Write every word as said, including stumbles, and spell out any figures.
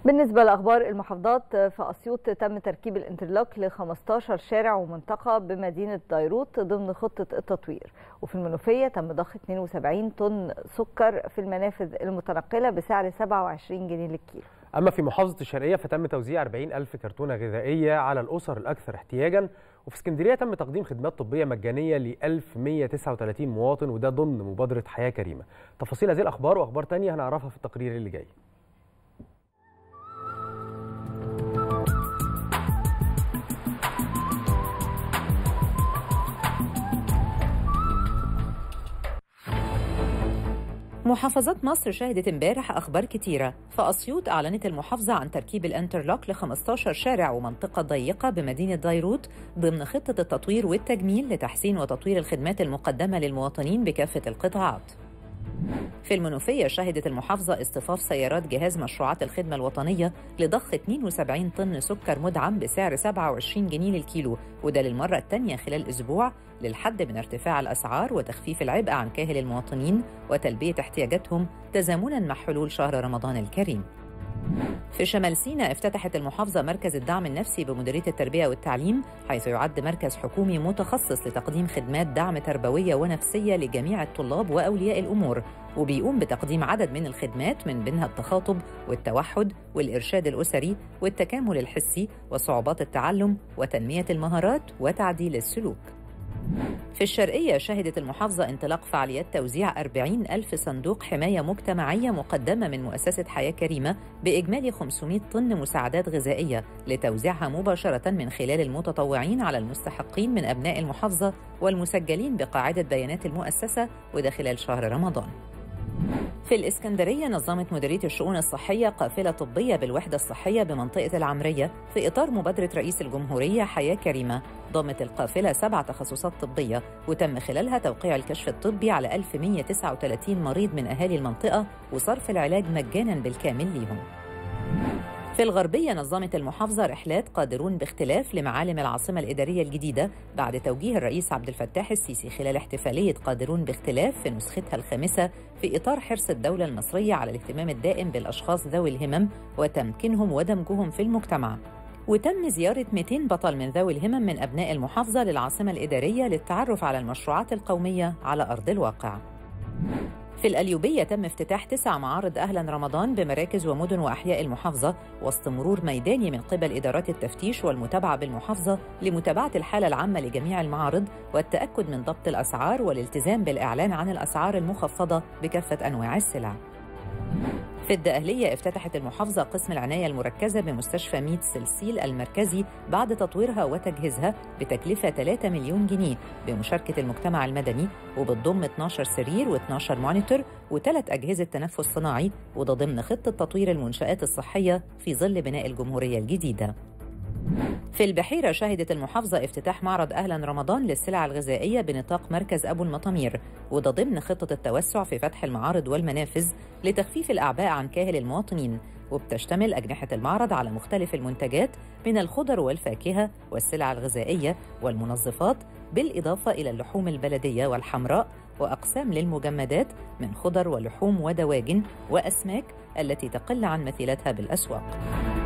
بالنسبة لأخبار المحافظات، في أسيوط تم تركيب الانترلوك ل خمستاشر شارع ومنطقة بمدينة ديروت ضمن خطة التطوير. وفي المنوفية تم ضخ اثنين وسبعين طن سكر في المنافذ المتنقلة بسعر سبعة وعشرين جنيه للكيلو. أما في محافظة الشرقية فتم توزيع أربعين ألف كرتونة غذائية على الأسر الأكثر احتياجا. وفي اسكندرية تم تقديم خدمات طبية مجانية ل ألف ومئة وتسعة وثلاثين مواطن، وده ضمن مبادرة حياة كريمة. تفاصيل هذه الأخبار وأخبار تانية هنعرفها في التقرير اللي جاي. محافظات مصر شهدت امبارح أخبار كتيرة. فأسيوط أعلنت المحافظة عن تركيب الانترلوك ل خمستاشر شارع ومنطقة ضيقة بمدينة ديروت ضمن خطة التطوير والتجميل لتحسين وتطوير الخدمات المقدمة للمواطنين بكافة القطاعات. في المنوفية شهدت المحافظة اصطفاف سيارات جهاز مشروعات الخدمة الوطنية لضخ اثنين وسبعين طن سكر مدعم بسعر سبعة وعشرين جنيه للكيلو، وده للمرة الثانية خلال أسبوع، للحد من ارتفاع الأسعار وتخفيف العبء عن كاهل المواطنين وتلبية احتياجاتهم تزامناً مع حلول شهر رمضان الكريم. في شمال سيناء افتتحت المحافظة مركز الدعم النفسي بمديرية التربية والتعليم، حيث يعد مركز حكومي متخصص لتقديم خدمات دعم تربوية ونفسية لجميع الطلاب وأولياء الأمور، وبيقوم بتقديم عدد من الخدمات من بينها التخاطب والتوحد والإرشاد الأسري والتكامل الحسي وصعوبات التعلم وتنمية المهارات وتعديل السلوك. في الشرقية شهدت المحافظة انطلاق فعاليات توزيع أربعين ألف صندوق حماية مجتمعية مقدمة من مؤسسة حياة كريمة بإجمالي خمسمئة طن مساعدات غذائية لتوزيعها مباشرة من خلال المتطوعين على المستحقين من أبناء المحافظة والمسجلين بقاعدة بيانات المؤسسة، وده خلال شهر رمضان. في الإسكندرية نظمت مديرية الشؤون الصحية قافلة طبية بالوحدة الصحية بمنطقة العمرية في إطار مبادرة رئيس الجمهورية حياة كريمة. ضمت القافلة سبع تخصصات طبية، وتم خلالها توقيع الكشف الطبي على ألف ومئة وتسعة وثلاثين مريض من أهالي المنطقة وصرف العلاج مجاناً بالكامل ليهم. في الغربية نظمت المحافظة رحلات قادرون باختلاف لمعالم العاصمة الإدارية الجديدة بعد توجيه الرئيس عبد الفتاح السيسي خلال احتفالية قادرون باختلاف في نسختها الخامسة في إطار حرص الدولة المصرية على الاهتمام الدائم بالأشخاص ذوي الهمم وتمكينهم ودمجهم في المجتمع. وتم زيارة مئتين بطل من ذوي الهمم من أبناء المحافظة للعاصمة الإدارية للتعرف على المشروعات القومية على أرض الواقع. في القليوبية تم افتتاح تسع معارض أهلا رمضان بمراكز ومدن وأحياء المحافظة وسط مرور ميداني من قبل إدارات التفتيش والمتابعة بالمحافظة لمتابعة الحالة العامة لجميع المعارض والتأكد من ضبط الأسعار والالتزام بالإعلان عن الأسعار المخفضة بكافة أنواع السلع. في الدقهلية افتتحت المحافظة قسم العناية المركزة بمستشفى ميت سلسيل المركزي بعد تطويرها وتجهيزها بتكلفة ثلاثة مليون جنيه بمشاركة المجتمع المدني، وبتضم اثناشر سرير واثناشر مونيتور وثلاث أجهزة تنفس صناعي، وده ضمن خطة تطوير المنشآت الصحية في ظل بناء الجمهورية الجديدة. في البحيرة شهدت المحافظة افتتاح معرض أهلا رمضان للسلع الغذائية بنطاق مركز أبو المطامير، وده ضمن خطة التوسع في فتح المعارض والمنافذ لتخفيف الأعباء عن كاهل المواطنين، وبتشتمل أجنحة المعرض على مختلف المنتجات من الخضر والفاكهة والسلع الغذائية والمنظفات، بالإضافة إلى اللحوم البلدية والحمراء وأقسام للمجمدات من خضر ولحوم ودواجن وأسماك التي تقل عن مثيلتها بالأسواق.